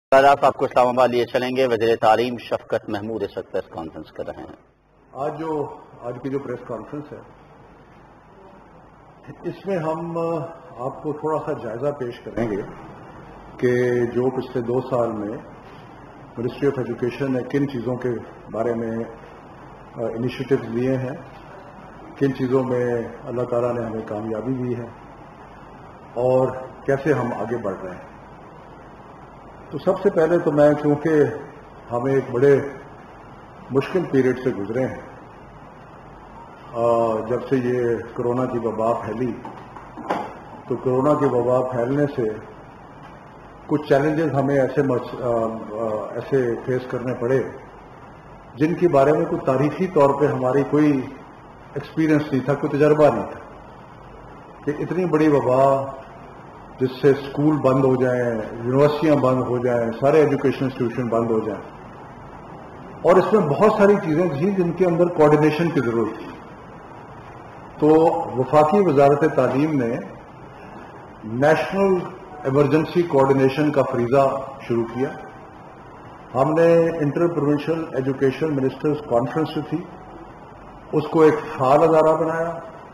آپ کو اسلام آباد لیے چلیں گے. وزیر تعلیم شفقت محمود اس وقت پریس کانفرنس کر رہے ہیں. آج کی جو پریس کانفرنس ہے اس میں ہم آپ کو تھوڑا سا جائزہ پیش کریں گے کہ جو پچھلے 2 سال میں منسٹری آف ایجوکیشن نے کن چیزوں کے بارے میں انیشیٹوز لیے ہیں، کن چیزوں میں اللہ تعالیٰ نے ہمیں کامیابی دی ہے اور کیسے ہم آگے بڑھ رہے ہیں. تو سب سے پہلے تو میں کیونکہ ہمیں ایک بڑے مشکل پیریڈ سے گزرے ہیں جب سے یہ کرونا کی وبا پھیلی، تو کرونا کی وبا پھیلنے سے کچھ چیلنجز ہمیں ایسے فیس کرنے پڑے جن کے بارے میں کوئی تاریخی طور پہ ہماری کوئی ایکسپیرئنس نہیں تھا، کوئی تجربہ نہیں تھا کہ اتنی بڑی وبا جس سے اسکول بند ہو جائیں، یونیورسٹیاں بند ہو جائیں، سارے ایجوکیشن انسٹیٹیوشن بند ہو جائیں. اور اس میں بہت ساری چیزیں تھیں جن کے اندر کوآرڈینیشن کی ضرورت تھی. تو وفاقی وزارت تعلیم نے نیشنل ایمرجنسی کوآرڈینیشن کا فریضہ شروع کیا. ہم نے inter provincial education ministers conference جو تھی اس کو ایک فعال ادارہ بنایا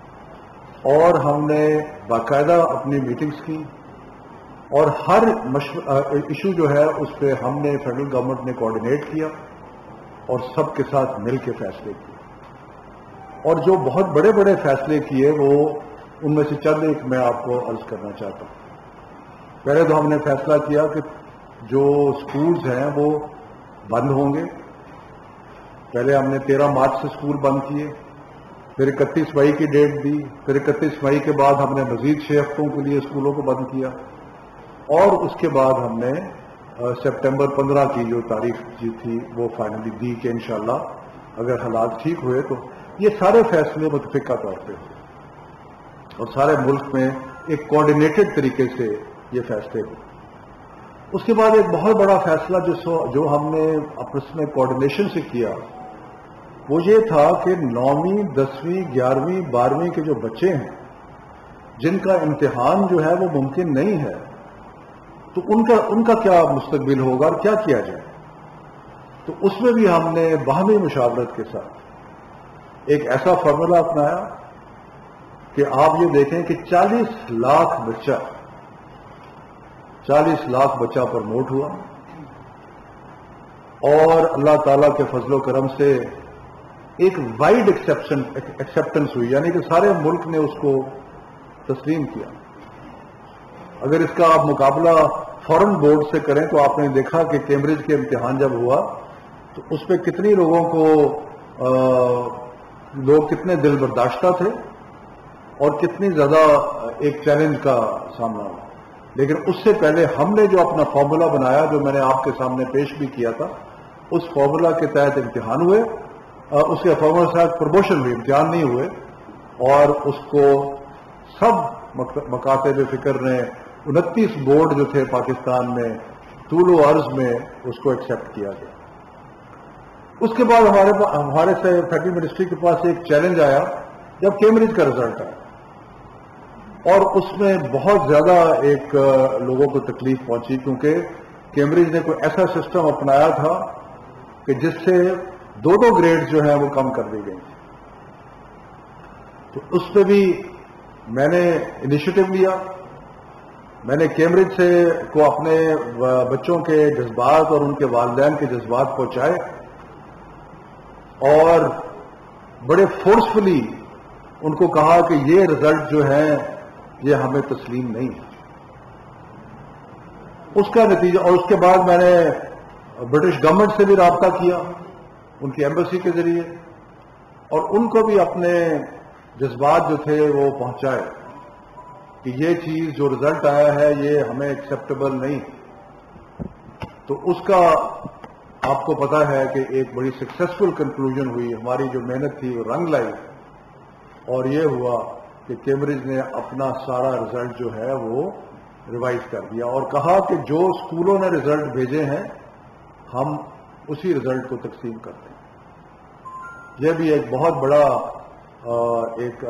اور ہم نے باقاعدہ اپنی میٹنگز کی اور ہر ایشو جو ہے اس پہ ہم نے فیڈرل گورنمنٹ نے کوآرڈینیٹ کیا اور سب کے ساتھ مل کے فیصلے کیے. اور جو بہت بڑے بڑے فیصلے کیے وہ ان میں سے چند ایک میں آپ کو عرض کرنا چاہتا ہوں. پہلے تو ہم نے فیصلہ کیا کہ جو سکولز ہیں وہ بند ہوں گے. پہلے ہم نے 13 مارچ سے سکول بند کیے، پھر 31 مئی کی ڈیٹ دی، پھر 31 مئی کے بعد ہم نے مزید 6 ہفتوں کے لیے اسکولوں کو بند کیا اور اس کے بعد ہم نے سپٹمبر 15 کی جو تاریخ تھی وہ فائنلی دی کہ انشاءاللہ اگر حالات ٹھیک ہوئے تو یہ سارے فیصلے متفقہ طور پہ ہوئے اور سارے ملک میں ایک کوآرڈینیٹڈ طریقے سے یہ فیصلے ہوئے. اس کے بعد ایک بہت بڑا فیصلہ جو ہم نے آپس میں کوآرڈینیشن سے کیا وہ یہ تھا کہ 9ویں 10ویں 11ویں 12ویں کے جو بچے ہیں جن کا امتحان جو ہے وہ ممکن نہیں ہے، تو ان کا کیا مستقبل ہوگا اور کیا کیا جائے. تو اس میں بھی ہم نے باہمی مشاورت کے ساتھ ایک ایسا فارمولا اپنایا کہ آپ یہ دیکھیں کہ 40 لاکھ بچہ پروموٹ ہوا اور اللہ تعالیٰ کے فضل و کرم سے ایک وائڈ ایکسیپٹنس ہوئی، یعنی کہ سارے ملک نے اس کو تسلیم کیا. اگر اس کا آپ مقابلہ فورن بورڈ سے کریں تو آپ نے دیکھا کہ کیمبرج کے امتحان جب ہوا تو اس پہ کتنی لوگوں کو لوگ کتنے دل برداشتہ تھے اور کتنی زیادہ ایک چیلنج کا سامنا ہوا. لیکن اس سے پہلے ہم نے جو اپنا فارمولا بنایا جو میں نے آپ کے سامنے پیش بھی کیا تھا، اس فارمولا کے تحت امتحان ہوئے، اس کے فارمولا کے ساتھ پروموشن ہوئی، امتحان نہیں ہوئے اور اس کو سب مکاتب فکر نے 29 بورڈ جو تھے پاکستان میں طول و عرض میں اس کو ایکسیپٹ کیا گیا. اس کے بعد ہمارے سے فیڈرل منسٹری کے پاس ایک چیلنج آیا جب کیمبرج کا رزلٹ آیا اور اس میں بہت زیادہ ایک لوگوں کو تکلیف پہنچی کیونکہ کیمبرج نے کوئی ایسا سسٹم اپنایا تھا کہ جس سے 2 گریڈ جو ہیں وہ کم کر دی گئی. تو اس پہ بھی میں نے انیشیٹو لیا. میں نے کیمبرج کو اپنے بچوں کے جذبات اور ان کے والدین کے جذبات پہنچائے اور بڑے فورسفلی ان کو کہا کہ یہ رزلٹ جو ہیں یہ ہمیں تسلیم نہیں ہے. اس کا نتیجہ اور اس کے بعد میں نے برٹش گورنمنٹ سے بھی رابطہ کیا ان کی ایمبیسی کے ذریعے اور ان کو بھی اپنے جذبات جو تھے وہ پہنچائے کہ یہ چیز جو رزلٹ آیا ہے یہ ہمیں ایکسیپٹیبل نہیں. تو اس کا آپ کو پتا ہے کہ ایک بڑی سکسیسفل کنکلوژن ہوئی. ہماری جو محنت تھی وہ رنگ لائی اور یہ ہوا کہ کیمبرج نے اپنا سارا رزلٹ جو ہے وہ ریوائز کر دیا اور کہا کہ جو اسکولوں نے رزلٹ بھیجے ہیں ہم اسی رزلٹ کو تقسیم کرتے ہیں. یہ بھی ایک بہت بڑا ایک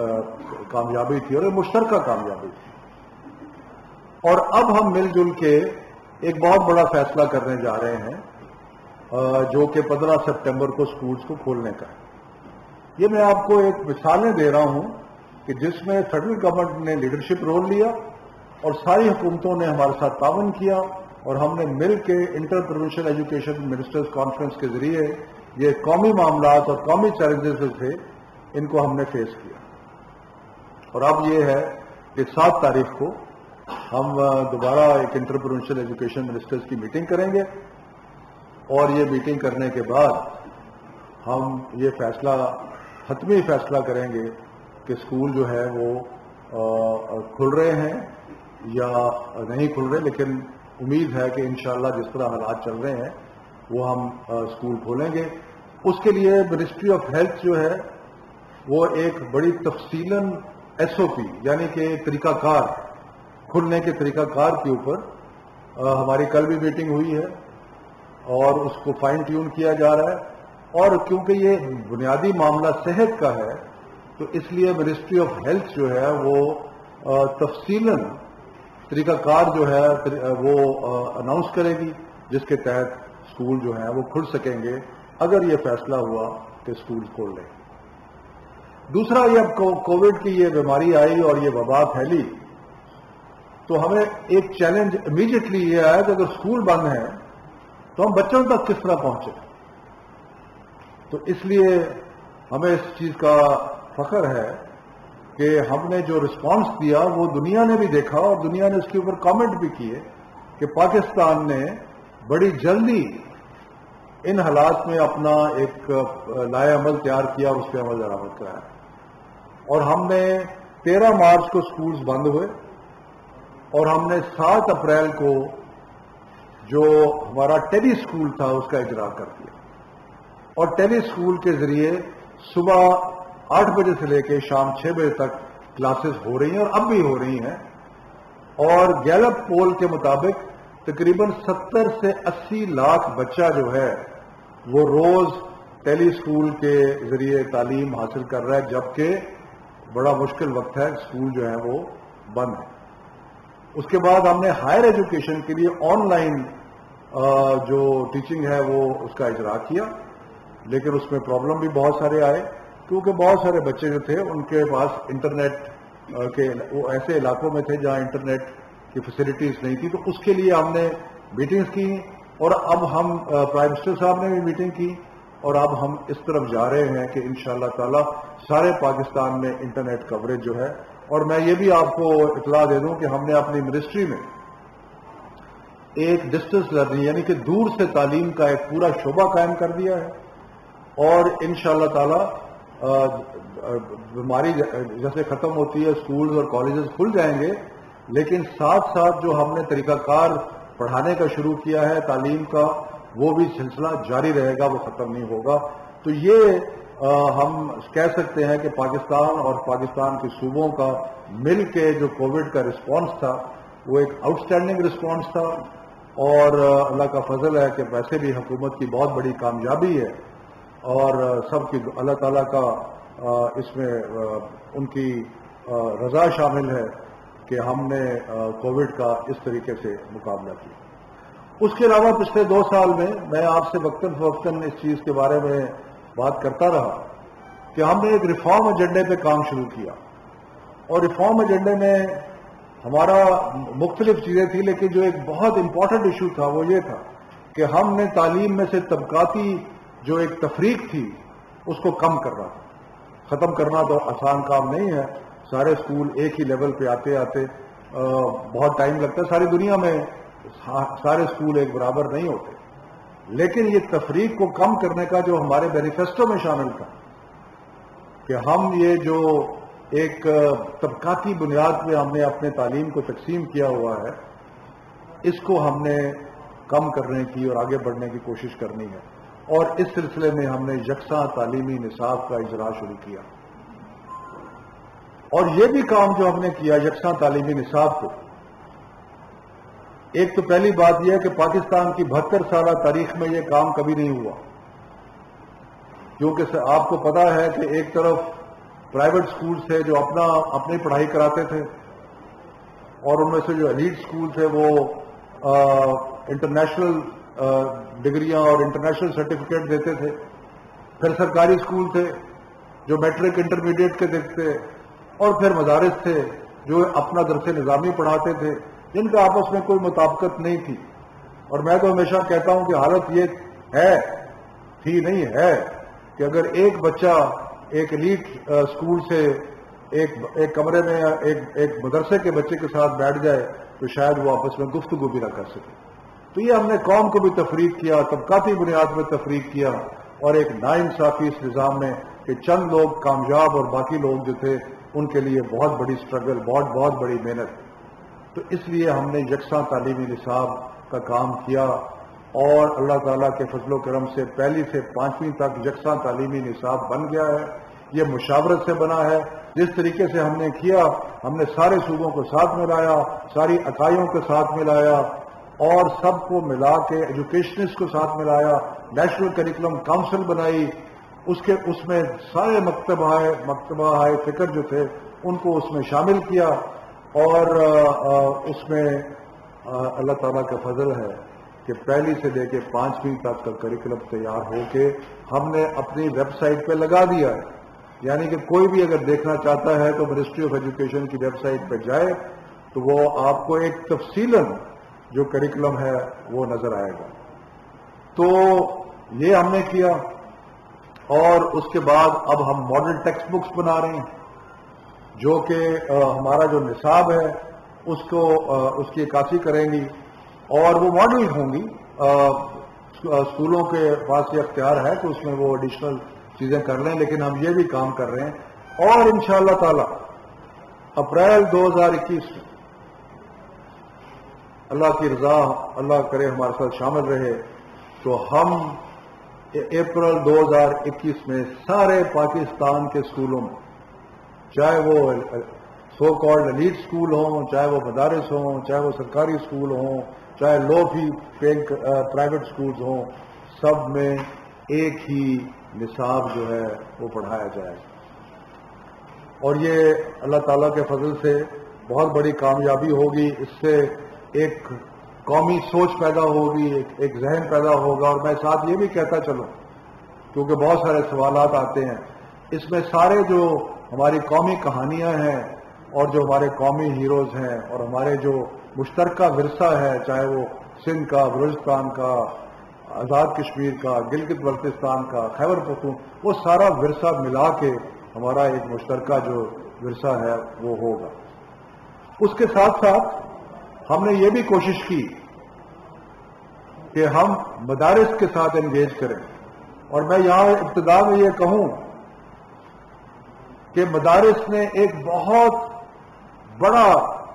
کامیابی تھی اور ایک مشترکہ کامیابی تھی. اور اب ہم مل جل کے ایک بہت بڑا فیصلہ کرنے جا رہے ہیں جو کہ 15 سپٹمبر کو سکولز کو کھولنے کا ہے. یہ میں آپ کو ایک مثالیں دے رہا ہوں کہ جس میں فیڈرل گورنمنٹ نے لیڈرشپ رول لیا اور ساری حکومتوں نے ہمارے ساتھ تعاون کیا اور ہم نے مل کے inter provincial education ministers conference کے ذریعے یہ قومی معاملات اور قومی چیلنجز جو تھے ان کو ہم نے فیس کیا. اور اب یہ ہے کہ 7 تاریخ کو ہم دوبارہ ایک انٹر پروونشل ایجوکیشن منسٹرز کی میٹنگ کریں گے اور یہ میٹنگ کرنے کے بعد ہم یہ حتمی فیصلہ کریں گے کہ اسکول جو ہے وہ کھل رہے ہیں یا نہیں کھل رہے. لیکن امید ہے کہ انشاءاللہ جس طرح حالات چل رہے ہیں وہ ہم اسکول کھولیں گے. اس کے لیے منسٹری آف ہیلتھ جو ہے وہ ایک بڑی تفصیلاً SOP یعنی کہ طریقہ کار کھلنے کے طریقہ کار کے اوپر ہماری کل بھی میٹنگ ہوئی ہے اور اس کو فائن ٹیون کیا جا رہا ہے. اور کیونکہ یہ بنیادی معاملہ صحت کا ہے تو اس لیے منسٹری آف ہیلتھ جو ہے وہ تفصیلاً طریقہ کار جو ہے وہ اناؤنس کرے گی جس کے تحت اسکول جو ہیں وہ کھل سکیں گے اگر یہ فیصلہ ہوا کہ اسکول کھول لیں. دوسرا یہ اب کووڈ کی یہ بیماری آئی اور یہ وبا پھیلی تو ہمیں ایک چیلنج امیڈیٹلی یہ آیا کہ اگر اسکول بند ہیں تو ہم بچوں تک کس طرح پہنچے. تو اس لیے ہمیں اس چیز کا فخر ہے کہ ہم نے جو رسپانس دیا وہ دنیا نے بھی دیکھا اور دنیا نے اس کے اوپر کامنٹ بھی کیے کہ پاکستان نے بڑی جلدی ان حالات میں اپنا ایک لائحہ عمل تیار کیا اور اس پہ عمل درآمد کرایا. اور ہم نے 13 مارچ کو سکولز بند ہوئے اور ہم نے 7 اپریل کو جو ہمارا ٹیلی اسکول تھا اس کا اجرا کر دیا. اور ٹیلی اسکول کے ذریعے صبح 8 بجے سے لے کے شام 6 بجے تک کلاسز ہو رہی ہیں اور اب بھی ہو رہی ہیں. اور گیلپ پول کے مطابق تقریباً 70 سے 80 لاکھ بچہ جو ہے وہ روز ٹیلی اسکول کے ذریعے تعلیم حاصل کر رہا ہے جبکہ بڑا مشکل وقت ہے اسکول جو ہے وہ بند ہے. اس کے بعد ہم نے ہائر ایجوکیشن کے لیے آن لائن جو ٹیچنگ ہے وہ اس کا اجرا کیا لیکن اس میں پرابلم بھی بہت سارے آئے کیونکہ بہت سارے بچے جو تھے ان کے پاس انٹرنیٹ کے وہ ایسے علاقوں میں تھے جہاں انٹرنیٹ کی فیسلٹیز نہیں تھی. تو اس کے لیے ہم نے میٹنگز کی اور اب ہم پرائم منسٹر صاحب نے بھی میٹنگ کی اور اب ہم اس طرف جا رہے ہیں کہ انشاءاللہ تعالی سارے پاکستان میں انٹرنیٹ کوریج جو ہے. اور میں یہ بھی آپ کو اطلاع دے دوں کہ ہم نے اپنی منسٹری میں ایک ڈسٹنس لرننگ یعنی کہ دور سے تعلیم کا ایک پورا شعبہ قائم کر دیا ہے. اور انشاءاللہ تعالی بیماری جیسے ختم ہوتی ہے اسکولز اور کالجز کھل جائیں گے لیکن ساتھ ساتھ جو ہم نے طریقہ کار پڑھانے کا شروع کیا ہے تعلیم کا وہ بھی سلسلہ جاری رہے گا, وہ ختم نہیں ہوگا. تو یہ ہم کہہ سکتے ہیں کہ پاکستان اور پاکستان کے صوبوں کا مل کے جو کووڈ کا رسپانس تھا وہ ایک آؤٹ اسٹینڈنگ رسپانس تھا. اور اللہ کا فضل ہے کہ ویسے بھی حکومت کی بہت بڑی کامیابی ہے اور سب کی اللہ تعالیٰ کا اس میں ان کی رضا شامل ہے کہ ہم نے کووڈ کا اس طریقے سے مقابلہ کیا. اس کے علاوہ پچھلے 2 سال میں آپ سے وقتاً فوقتاً اس چیز کے بارے میں بات کرتا رہا کہ ہم نے ایک ریفارم ایجنڈے پہ کام شروع کیا اور ریفارم ایجنڈے میں ہمارا مختلف چیزیں تھیں لیکن جو ایک بہت امپورٹنٹ ایشو تھا وہ یہ تھا کہ ہم نے تعلیم میں سے طبقاتی جو ایک تفریق تھی اس کو کم کرنا تھا. ختم کرنا تو آسان کام نہیں ہے, سارے اسکول ایک ہی لیول پہ آتے آتے بہت ٹائم لگتا ہے. ساری دنیا میں سارے اسکول ایک برابر نہیں ہوتے لیکن یہ تفریق کو کم کرنے کا جو ہمارے مینیفیسٹو میں شامل تھا کہ ہم یہ جو ایک طبقاتی بنیاد پہ ہم نے اپنے تعلیم کو تقسیم کیا ہوا ہے اس کو ہم نے کم کرنے کی اور آگے بڑھنے کی کوشش کرنی ہے. اور اس سلسلے میں ہم نے یکساں تعلیمی نصاب کا اجرا شروع کیا. اور یہ بھی کام جو ہم نے کیا یکساں تعلیمی نصاب کو, ایک تو پہلی بات یہ ہے کہ پاکستان کی 72 سالہ تاریخ میں یہ کام کبھی نہیں ہوا کیونکہ آپ کو پتا ہے کہ ایک طرف پرائیویٹ سکول تھے جو اپنی پڑھائی کراتے تھے اور ان میں سے جو ایلیٹ سکول تھے وہ انٹرنیشنل ڈگریاں اور انٹرنیشنل سرٹیفکیٹ دیتے تھے. پھر سرکاری اسکول تھے جو میٹرک انٹرمیڈیٹ کے دیتے، اور پھر مدارس تھے جو اپنا درس نظامی پڑھاتے تھے جن کا آپس میں کوئی مطابقت نہیں تھی. اور میں تو ہمیشہ کہتا ہوں کہ حالت یہ تھی نہیں ہے کہ اگر ایک بچہ ایک ایلیٹ اسکول سے ایک کمرے میں ایک مدرسے کے بچے کے ساتھ بیٹھ جائے تو شاید وہ آپس میں گفتگو بھی نہ کر سکے. تو یہ ہم نے قوم کو بھی تفریق کیا، طبقاتی بنیاد پر تفریق کیا، اور ایک ناانصافی اس نظام میں کہ چند لوگ کامیاب اور باقی لوگ جو تھے ان کے لیے بہت بڑی سٹرگل، بہت بڑی محنت. تو اس لیے ہم نے یکساں تعلیمی نصاب کا کام کیا، اور اللہ تعالیٰ کے فضل و کرم سے پہلی سے 5ویں تک یکساں تعلیمی نصاب بن گیا ہے. یہ مشاورت سے بنا ہے. جس طریقے سے ہم نے کیا، ہم نے سارے صوبوں کو ساتھ ملایا، ساری اکائیوں کو ساتھ ملایا، اور سب کو ملا کے ایجوکیشنسٹ کو ساتھ ملایا، نیشنل کریکولم کاؤنسل بنائی. اس میں سارے مکتبہ فکر جو تھے ان کو اس میں شامل کیا، اور اس میں اللہ تعالیٰ کا فضل ہے کہ پہلی سے لے کے 5ویں تک کا کریکولم تیار ہو کے ہم نے اپنی ویب سائٹ پہ لگا دیا ہے. یعنی کہ کوئی بھی اگر دیکھنا چاہتا ہے تو منسٹری آف ایجوکیشن کی ویب سائٹ پہ جائے تو وہ آپ کو ایک تفصیلاً جو کریکولم ہے وہ نظر آئے گا. تو یہ ہم نے کیا، اور اس کے بعد اب ہم ماڈل ٹیکسٹ بکس بنا رہے ہیں جو کہ ہمارا جو نصاب ہے اس کی عکاسی کریں گی، اور وہ ماڈل ہوں گی. اسکولوں کے پاس یہ اختیار ہے کہ اس میں وہ ایڈیشنل چیزیں کر لیں، لیکن ہم یہ بھی کام کر رہے ہیں. اور انشاءاللہ تعالی اپریل 2021 میں اللہ کی رضا، اللہ کرے ہمارے ساتھ شامل رہے، تو ہم اپریل 2021 میں سارے پاکستان کے اسکولوں میں، چاہے وہ سو کالڈ ایلیٹ اسکول ہوں، چاہے وہ مدارس ہوں، چاہے وہ سرکاری اسکول ہوں، چاہے لو فی پیئنگ پرائیویٹ اسکولز ہوں، سب میں ایک ہی نصاب جو ہے وہ پڑھایا جائے. اور یہ اللہ تعالیٰ کے فضل سے بہت بڑی کامیابی ہوگی. اس سے ایک قومی سوچ پیدا ہوگی، ایک ذہن پیدا ہوگا. اور میں ساتھ یہ بھی کہتا چلوں، کیونکہ بہت سارے سوالات آتے ہیں، اس میں سارے جو ہماری قومی کہانیاں ہیں اور جو ہمارے قومی ہیروز ہیں اور ہمارے جو مشترکہ ورثہ ہے، چاہے وہ سندھ کا، بلوچستان کا، آزاد کشمیر کا، گلگت بلتستان کا، خیبر پختونخوا، وہ سارا ورثہ ملا کے ہمارا ایک مشترکہ جو ورثہ ہے وہ ہوگا. اس کے ساتھ ساتھ ہم نے یہ بھی کوشش کی کہ ہم مدارس کے ساتھ انگیج کریں. اور میں یہاں ابتدا میں یہ کہوں کہ مدارس نے ایک بہت بڑا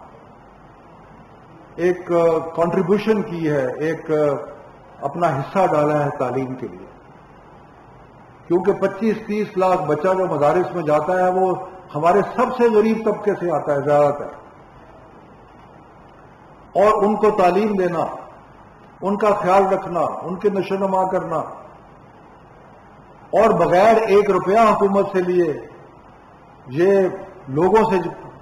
ایک کنٹریبیوشن کی ہے، ایک اپنا حصہ ڈالا ہے تعلیم کے لیے. کیونکہ 25-30 لاکھ بچہ جو مدارس میں جاتا ہے وہ ہمارے سب سے غریب طبقے سے آتا ہے زیادہ تر، اور ان کو تعلیم دینا، ان کا خیال رکھنا، ان کے نشو و نما کرنا، اور بغیر 1 روپیہ حکومت سے لیے یہ لوگوں سے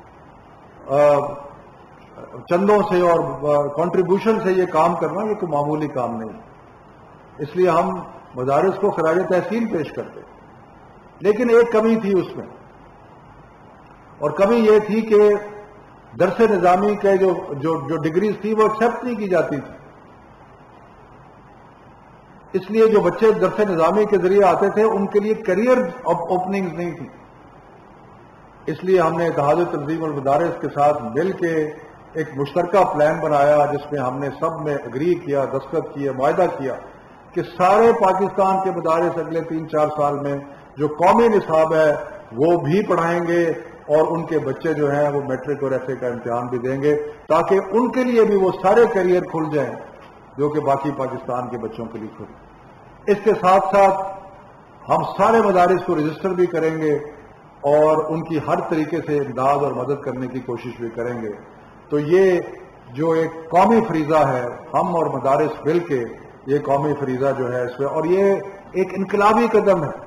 چندوں سے اور کنٹریبیوشن سے یہ کام کرنا یہ کوئی معمولی کام نہیں. اس لیے ہم مدارس کو خراج تحسین پیش کرتے. لیکن ایک کمی تھی اس میں، اور کمی یہ تھی کہ درس نظامی کے جو ڈگریز تھی وہ ایکسیپٹ نہیں کی جاتی تھی. اس لیے جو بچے درس نظامی کے ذریعے آتے تھے ان کے لیے کیریئر اوپننگ نہیں تھی. اس لیے ہم نے اتحاد تنظیم المدارس کے ساتھ مل کے ایک مشترکہ پلان بنایا جس میں ہم نے سب نے اگری کیا، دستخط کیے، معاہدہ کیا کہ سارے پاکستان کے مدارس اگلے 3-4 سال میں جو قومی نصاب ہے وہ بھی پڑھائیں گے، اور ان کے بچے جو ہیں وہ میٹرک اور ایف اے کا امتحان بھی دیں گے، تاکہ ان کے لیے بھی وہ سارے کیریئر کھل جائیں جو کہ باقی پاکستان کے بچوں کے لیے کھل. اس کے ساتھ ساتھ ہم سارے مدارس کو رجسٹر بھی کریں گے اور ان کی ہر طریقے سے امداد اور مدد کرنے کی کوشش بھی کریں گے. تو یہ جو ایک قومی فریضہ ہے، ہم اور مدارس مل کے یہ قومی فریضہ جو ہے اس میں، اور یہ ایک انقلابی قدم ہے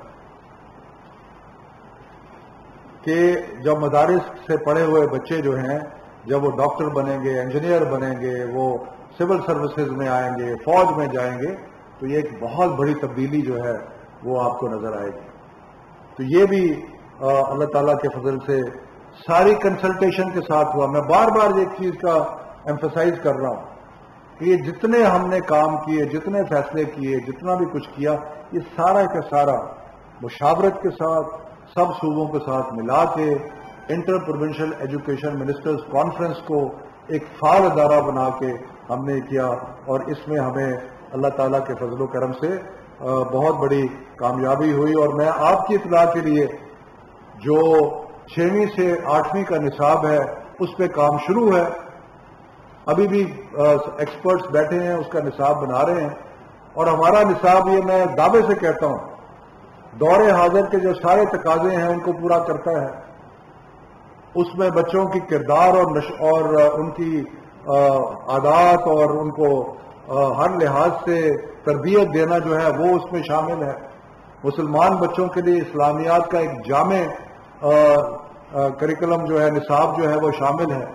کہ جب مدارس سے پڑھے ہوئے بچے جو ہیں جب وہ ڈاکٹر بنیں گے، انجینئر بنیں گے، وہ سول سروسز میں آئیں گے، فوج میں جائیں گے، تو یہ ایک بہت بڑی تبدیلی جو ہے وہ آپ کو نظر آئے گی. تو یہ بھی اللہ تعالیٰ کے فضل سے ساری کنسلٹیشن کے ساتھ ہوا. میں بار بار ایک چیز کا ایمفسائز کر رہا ہوں کہ یہ جتنے ہم نے کام کیے، جتنے فیصلے کیے، جتنا بھی کچھ کیا، یہ سارا کا سارا مشاورت کے ساتھ سب صوبوں کے ساتھ ملا کے inter provincial education ministers conference کو ایک فعال ادارہ بنا کے ہم نے کیا، اور اس میں ہمیں اللہ تعالیٰ کے فضل و کرم سے بہت بڑی کامیابی ہوئی. اور میں آپ کی اطلاع کے لیے جو 6ویں سے 8ویں کا نصاب ہے اس پہ کام شروع ہے. ابھی بھی ایکسپرٹس بیٹھے ہیں، اس کا نصاب بنا رہے ہیں، اور ہمارا نصاب یہ میں دعوے سے کہتا ہوں دور حاضر کے جو سارے تقاضے ہیں ان کو پورا کرتا ہے. اس میں بچوں کی کردار اور ان کی عادات اور ان کو ہر لحاظ سے تربیت دینا جو ہے وہ اس میں شامل ہے. مسلمان بچوں کے لیے اسلامیات کا ایک جامع کریکولم جو ہے، نصاب جو ہے وہ شامل ہے.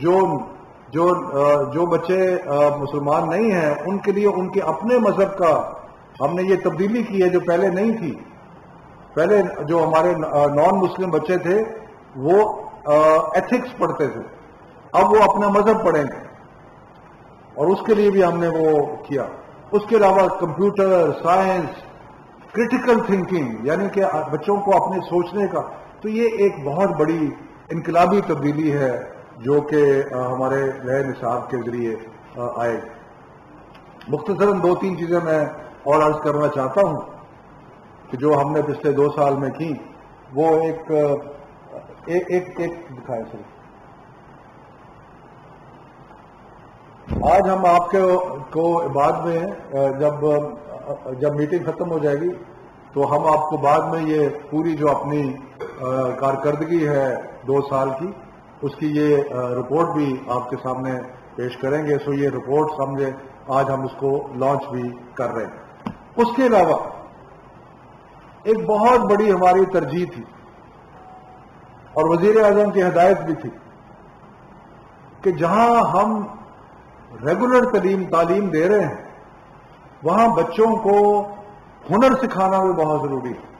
جو بچے مسلمان نہیں ہیں ان کے لیے ان کے اپنے مذہب کا ہم نے یہ تبدیلی کی ہے جو پہلے نہیں تھی. پہلے جو ہمارے نان مسلم بچے تھے وہ ایتھکس پڑھتے تھے، اب وہ اپنا مذہب پڑھیں گے، اور اس کے لیے بھی ہم نے وہ کیا. اس کے علاوہ کمپیوٹر سائنس، کرٹیکل تھنکنگ، یعنی کہ بچوں کو اپنے سوچنے کا، تو یہ ایک بہت بڑی انقلابی تبدیلی ہے جو کہ ہمارے نئے نصاب کے ذریعے آئے. مختصراً 2-3 چیزیں میں اور عرض کرنا چاہتا ہوں کہ جو ہم نے پچھلے 2 سال میں کی، وہ ایک دکھائے سر. آج ہم آپ کو بعد میں جب میٹنگ ختم ہو جائے گی تو ہم آپ کو بعد میں یہ پوری جو اپنی کارکردگی ہے 2 سال کی، اس کی یہ رپورٹ بھی آپ کے سامنے پیش کریں گے. سو یہ رپورٹ سمجھے آج ہم اس کو لانچ بھی کر رہے ہیں. اس کے علاوہ ایک بہت بڑی ہماری ترجیح تھی اور وزیر اعظم کی ہدایت بھی تھی کہ جہاں ہم ریگولر تعلیم دے رہے ہیں وہاں بچوں کو ہنر سکھانا بھی بہت ضروری ہے،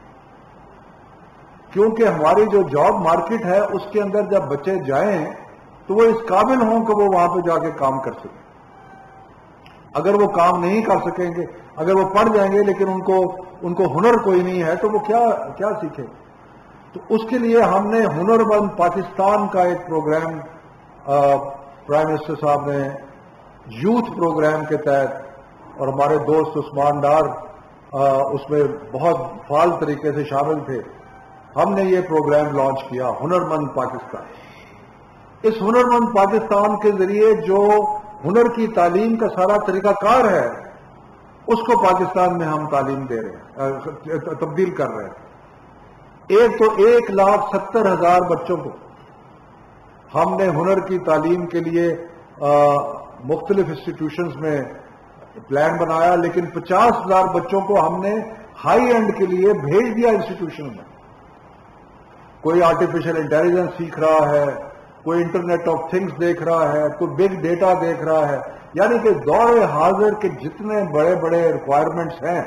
کیونکہ ہماری جو جاب مارکیٹ ہے اس کے اندر جب بچے جائیں تو وہ اس قابل ہوں کہ وہ وہاں پہ جا کے کام کر سکیں. اگر وہ کام نہیں کر سکیں گے، اگر وہ پڑھ جائیں گے لیکن ان کو ہنر کوئی نہیں ہے تو وہ کیا سیکھیں. تو اس کے لیے ہم نے ہنر مند پاکستان کا ایک پروگرام پرائم منسٹر صاحب نے یوتھ پروگرام کے تحت، اور ہمارے دوست عثمان ڈار اس میں بہت فعال طریقے سے شامل تھے، ہم نے یہ پروگرام لانچ کیا ہنر مند پاکستان. اس ہنر مند پاکستان کے ذریعے جو ہنر کی تعلیم کا سارا طریقہ کار ہے اس کو پاکستان میں ہم تعلیم دے رہے ہیں، تبدیل کر رہے ہیں. ایک تو 1,70,000 بچوں کو ہم نے ہنر کی تعلیم کے لیے مختلف انسٹیٹیوشنز میں پلان بنایا، لیکن 50,000 بچوں کو ہم نے ہائی اینڈ کے لیے بھیج دیا انسٹیٹیوشن میں. کوئی آرٹیفیشل انٹیلیجنس سیکھ رہا ہے، کوئی انٹرنیٹ آف تھنگس دیکھ رہا ہے، کوئی بگ ڈیٹا دیکھ رہا ہے. یعنی کہ دور حاضر کے جتنے بڑے بڑے ریکوائرمنٹس ہیں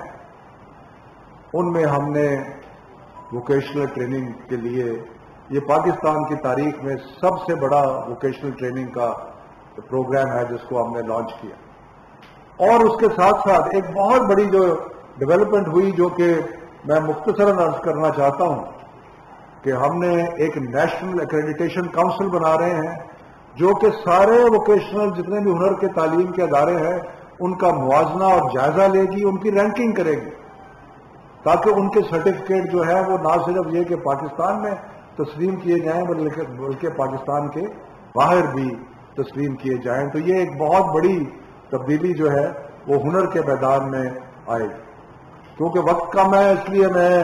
ان میں ہم نے ووکیشنل ٹریننگ کے لیے، یہ پاکستان کی تاریخ میں سب سے بڑا ووکیشنل ٹریننگ کا پروگرام ہے جس کو ہم نے لانچ کیا. اور اس کے ساتھ ساتھ ایک بہت بڑی جو ڈیولپمنٹ ہوئی جو کہ میں مختصراً عرض کرنا چاہتا ہوں کہ ہم نے ایک نیشنل ایکریڈیٹیشن کاؤنسل بنا رہے ہیں جو کہ سارے ووکیشنل جتنے بھی ہنر کے تعلیم کے ادارے ہیں ان کا موازنہ اور جائزہ لے گی، ان کی رینکنگ کرے گی، تاکہ ان کے سرٹیفکیٹ جو ہے وہ نہ صرف یہ کہ پاکستان میں تسلیم کیے جائیں بلکہ پاکستان کے باہر بھی تسلیم کیے جائیں. تو یہ ایک بہت بڑی تبدیلی جو ہے وہ ہنر کے میدان میں آئے گی. کیونکہ وقت کم ہے اس لیے میں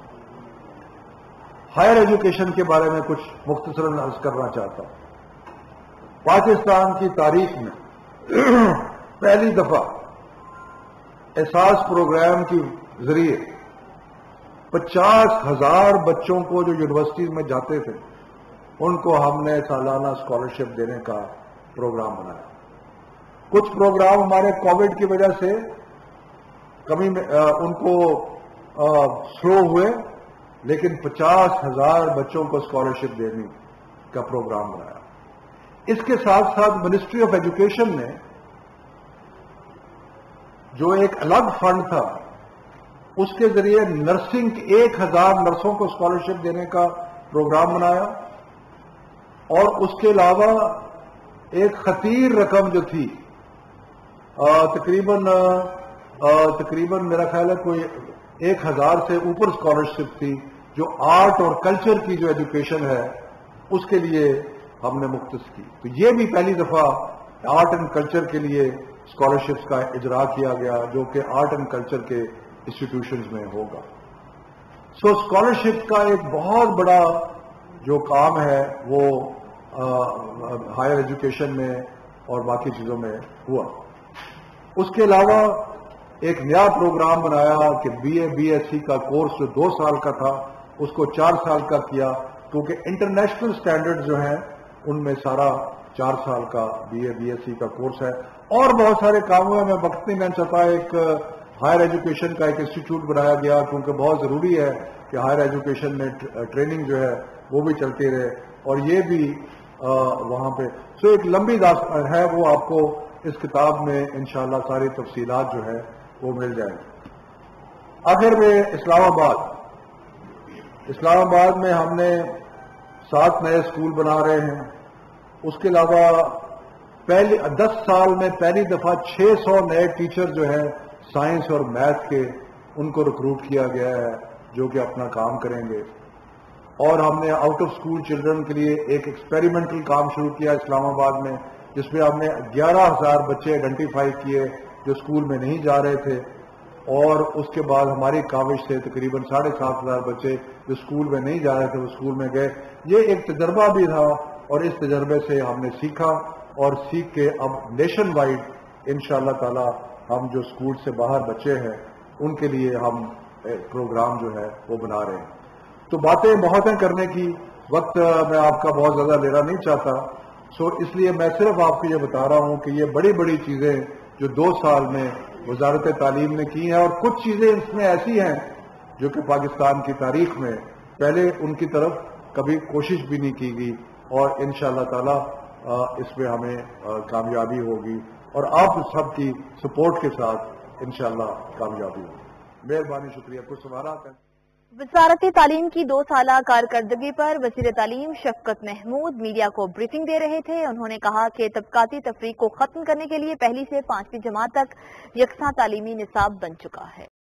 ہائر ایجوکیشن کے بارے میں کچھ مختصراً عرض کرنا چاہتا ہوں. پاکستان کی تاریخ میں پہلی دفعہ احساس پروگرام کے ذریعے 50,000 بچوں کو جو یونیورسٹیز میں جاتے تھے ان کو ہم نے سالانہ اسکالرشپ دینے کا پروگرام بنایا. कुछ प्रोग्राम हमारे कोविड की वजह से कमी में उनको स्लो हुए, लेकिन 50,000 बच्चों को स्कॉलरशिप देने का प्रोग्राम बनाया। इसके साथ साथ मिनिस्ट्री ऑफ एजुकेशन ने जो एक अलग फंड था, उसके जरिए नर्सिंग 1000 नर्सों को स्कॉलरशिप देने का प्रोग्राम बनाया, और उसके अलावा एक खतीर रकम जो थी, तकरीबन मेरा ख्याल है कोई 1000 से ऊपर स्कॉलरशिप थी, जो आर्ट और कल्चर की जो एजुकेशन है उसके लिए हमने मुख्तस की। तो ये भी पहली दफा आर्ट एंड कल्चर के लिए स्कॉलरशिप्स का इजरा किया गया, जो कि आर्ट एंड कल्चर के इंस्टीट्यूशंस में होगा। सो स्कॉलरशिप का एक बहुत बड़ा जो काम है वो हायर एजुकेशन में और बाकी चीजों में हुआ। उसके अलावा एक नया प्रोग्राम बनाया कि बीए बीएससी का कोर्स जो 2 साल का था उसको 4 साल का किया, क्योंकि इंटरनेशनल स्टैंडर्ड जो हैं उनमें सारा 4 साल का बीए बीएससी का कोर्स है। और बहुत सारे काम हुए, मैं वक्त नहीं लेना चाहता। एक हायर एजुकेशन का एक इंस्टीट्यूट बनाया गया, क्योंकि बहुत जरूरी है कि हायर एजुकेशन में ट्रेनिंग जो है वो भी चलती रहे, और ये भी वहां पे। सो एक लंबी दास्तान है, वो आपको इस किताब में इंशाल्लाह सारी तफसीलात जो है वो मिल जाएगी। आखिर में इस्लामाबाद में हमने 7 नए स्कूल बना रहे हैं। उसके अलावा 10 साल में पहली दफा 600 नए टीचर जो है साइंस और मैथ के, उनको रिक्रूट किया गया है, जो कि अपना काम करेंगे। और हमने आउट ऑफ स्कूल चिल्ड्रन के लिए एक एक्सपेरिमेंटल काम शुरू किया इस्लामाबाद में, जिसमें हमने 11,000 बच्चे आइडेंटिफाई किए जो स्कूल में नहीं जा रहे थे, और उसके बाद हमारी काविश से तकरीबन 7,500 बच्चे जो स्कूल में नहीं जा रहे थे वो स्कूल में गए। ये एक तजर्बा भी था, और इस तजर्बे से हमने सीखा, और सीख के अब नेशन वाइड इंशाअल्लाह ताला हम जो स्कूल से बाहर बच्चे हैं उनके लिए हम प्रोग्राम जो है वो बना रहे हैं। तो बातें बहुत हैं करने की, वक्त मैं आपका बहुत ज्यादा लेना नहीं चाहता। सो इसलिए मैं सिर्फ आपको ये बता रहा हूं कि ये बड़ी बड़ी चीजें जो 2 साल में वजारत तालीम ने की हैं, और कुछ चीजें इसमें ऐसी हैं जो कि पाकिस्तान की तारीख में पहले उनकी तरफ कभी कोशिश भी नहीं की गई, और इंशाअल्लाह ताला इसमें हमें कामयाबी होगी, और आप सबकी सपोर्ट के साथ इंशाअल्लाह कामयाबी होगी। मेहरबानी, शुक्रिया। कुछ सवालात हैं? वजारत तालीम की 2 साला कारकर्दगी पर वज़ीर तालीम शफकत महमूद मीडिया को ब्रीफिंग दे रहे थे। उन्होंने कहा कि तबकाती तफरीक को खत्म करने के लिए 1वीं से 5वीं जमात तक यकसा तालीमी निसाब बन चुका है।